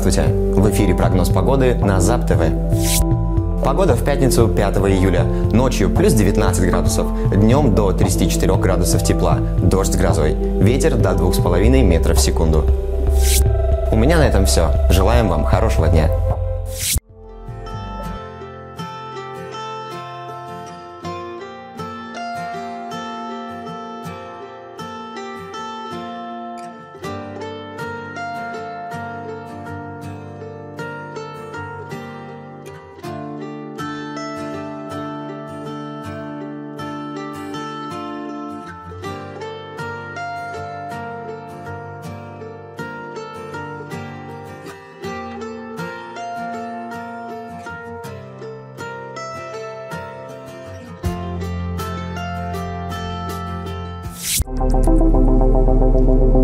Здравствуйте! В эфире прогноз погоды на ЗАП ТВ. Погода в пятницу 5 июля. Ночью плюс 19 градусов, днем до 34 градусов тепла, дождь с грозой, ветер до 2,5 метров в секунду. У меня на этом все. Желаем вам хорошего дня. Thank you.